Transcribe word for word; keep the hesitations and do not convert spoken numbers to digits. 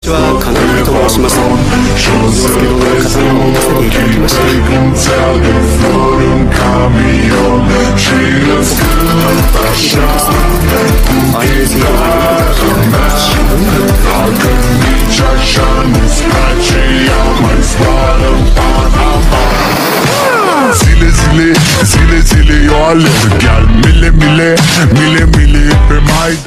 は金森と申します。スケロの刀を持たせていただきました。ああいう制度があることが十分だった。 Zile, zile, zile, zile eu alerg, iar mile, mile, mile, mile pe mai